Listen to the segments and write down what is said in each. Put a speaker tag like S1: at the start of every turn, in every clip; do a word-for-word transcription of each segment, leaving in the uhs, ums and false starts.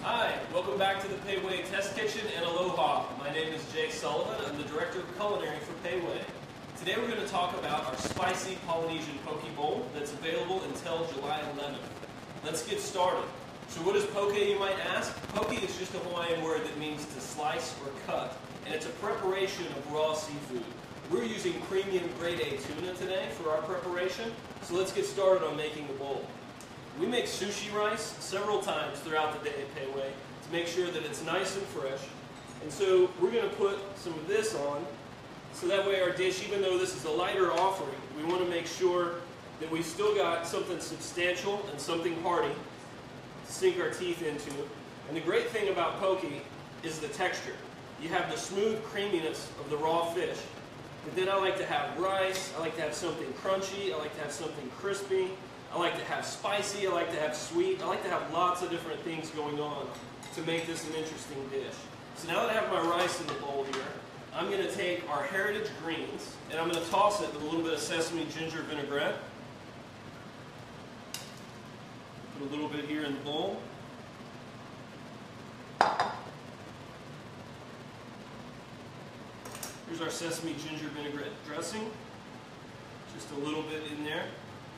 S1: Hi, welcome back to the Pei Wei Test Kitchen and Aloha. My name is Jay Sullivan. I'm the Director of Culinary for Pei Wei. Today we're going to talk about our spicy Polynesian poke bowl that's available until July eleventh. Let's get started. So what is poke, you might ask? Poke is just a Hawaiian word that means to slice or cut, and it's a preparation of raw seafood. We're using premium grade A tuna today for our preparation, so let's get started on making the bowl. We make sushi rice several times throughout the day at Pei Wei to make sure that it's nice and fresh. And so we're going to put some of this on, so that way our dish, even though this is a lighter offering, we want to make sure that we've still got something substantial and something hearty to sink our teeth into. And the great thing about poke is the texture. You have the smooth creaminess of the raw fish, but then I like to have rice, I like to have something crunchy, I like to have something crispy, I like to have spicy, I like to have sweet, I like to have lots of different things going on to make this an interesting dish. So now that I have my rice in the bowl here, I'm going to take our heritage greens and I'm going to toss it with a little bit of sesame ginger vinaigrette. Put a little bit here in the bowl. Here's our sesame ginger vinaigrette dressing. Just a little bit in there.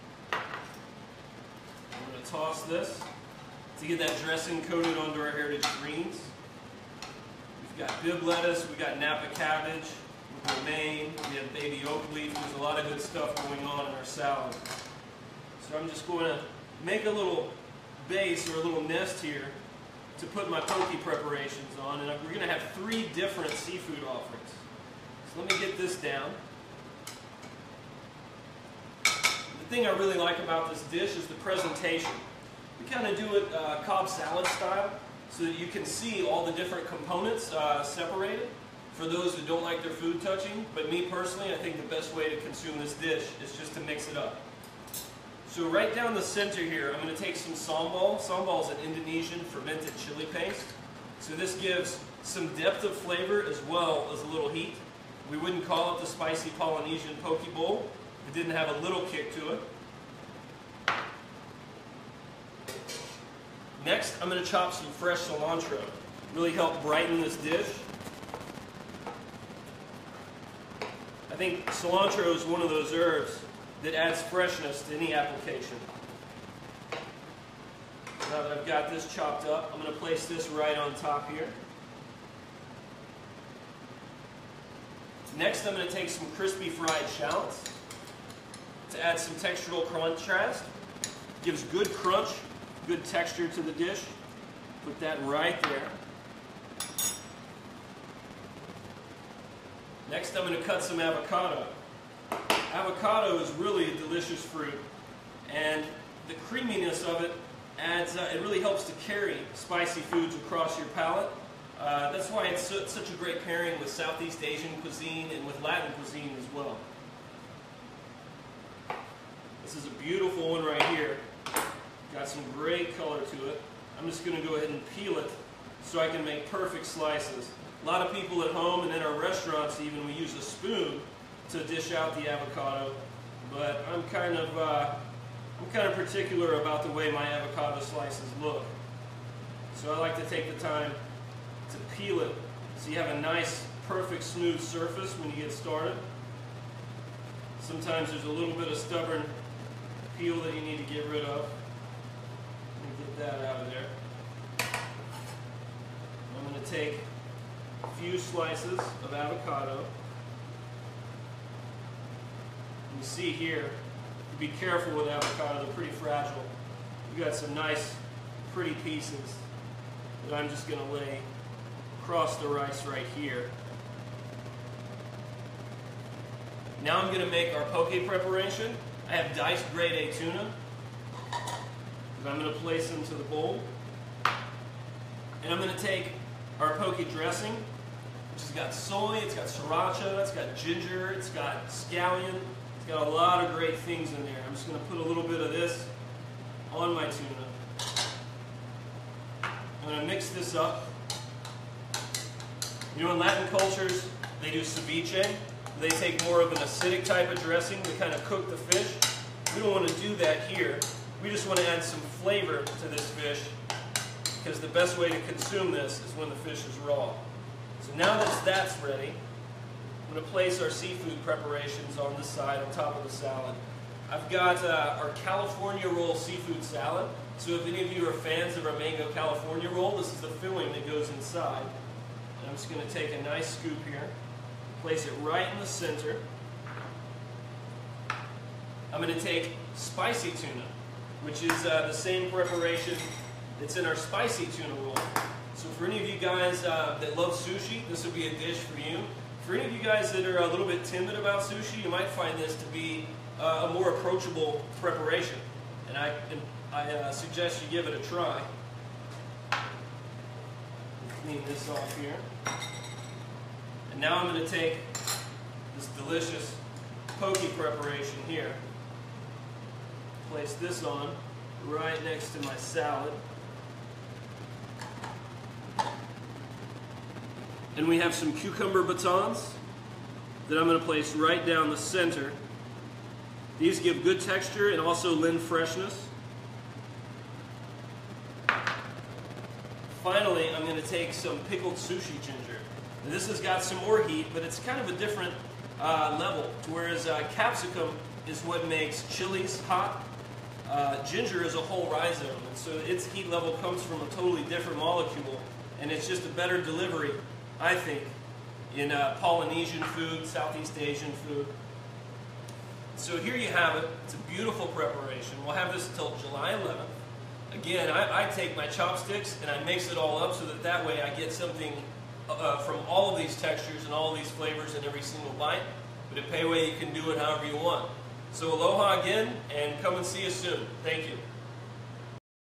S1: I'm going to toss this to get that dressing coated onto our heritage greens. We've got bib lettuce, we've got Napa cabbage, romaine, we have baby oak leaf. There's a lot of good stuff going on in our salad. So I'm just going to make a little base or a little nest here to put my poke preparations on, and we're going to have three different seafood offerings. So let me get this down. The thing I really like about this dish is the presentation. We kind of do it uh, Cobb salad style so that you can see all the different components uh, separated for those who don't like their food touching. But me personally, I think the best way to consume this dish is just to mix it up. So right down the center here, I'm going to take some sambal. Sambal is an Indonesian fermented chili paste. So this gives some depth of flavor as well as a little heat. We wouldn't call it the spicy Polynesian poke bowl. It didn't have a little kick to it. Next, I'm going to chop some fresh cilantro. Really help brighten this dish. I think cilantro is one of those herbs that adds freshness to any application. Now that I've got this chopped up, I'm going to place this right on top here. Next, I'm going to take some crispy fried shallots to add some textural contrast. Gives good crunch, good texture to the dish. Put that right there. Next, I'm going to cut some avocado. Avocado is really a delicious fruit, and the creaminess of it adds, uh, it really helps to carry spicy foods across your palate. Uh, that's why it's su such a great pairing with Southeast Asian cuisine and with Latin cuisine as well. This is a beautiful one right here. Got some great color to it. I'm just going to go ahead and peel it so I can make perfect slices. A lot of people at home and in our restaurants even, we use a spoon to dish out the avocado, but I'm kind of uh, I'm kind of particular about the way my avocado slices look. So I like to take the time to peel it so you have a nice, perfect, smooth surface when you get started. Sometimes there's a little bit of stubborn peel that you need to get rid of. Let me get that out of there. I'm going to take a few slices of avocado. You see here, be careful with avocado, they're pretty fragile. You've got some nice, pretty pieces that I'm just going to lay across the rice right here. Now I'm going to make our poke preparation. I have diced grade A tuna. I'm going to place into the bowl. And I'm going to take our poke dressing, which has got soy, it's got sriracha, it's got ginger, it's got scallion. It's got a lot of great things in there. I'm just going to put a little bit of this on my tuna. I'm going to mix this up. You know, in Latin cultures, they do ceviche. They take more of an acidic type of dressing to kind of cook the fish. We don't want to do that here. We just want to add some flavor to this fish because the best way to consume this is when the fish is raw. So now that that's ready, I'm going to place our seafood preparations on the side, on top of the salad. I've got uh, our California roll seafood salad. So if any of you are fans of our mango California roll, this is the filling that goes inside. And I'm just going to take a nice scoop here, place it right in the center. I'm going to take spicy tuna, which is uh, the same preparation that's in our spicy tuna roll. So for any of you guys uh, that love sushi, this would be a dish for you. For any of you guys that are a little bit timid about sushi, you might find this to be uh, a more approachable preparation. And I, I uh, suggest you give it a try. Clean this off here. And now I'm going to take this delicious poke preparation here. Place this on right next to my salad. And we have some cucumber batons that I'm going to place right down the center. These give good texture and also lend freshness. Finally, I'm going to take some pickled sushi ginger. And this has got some more heat, but it's kind of a different uh, level. Whereas uh, capsicum is what makes chilies hot. Uh, ginger is a whole rhizome, and so its heat level comes from a totally different molecule, and it's just a better delivery, I think, in uh, Polynesian food, Southeast Asian food. So here you have it. It's a beautiful preparation. We'll have this until July eleventh. Again, I, I take my chopsticks and I mix it all up so that that way I get something uh, from all of these textures and all of these flavors in every single bite. But at Pei Wei, you can do it however you want. So aloha again, and come and see us soon. Thank you.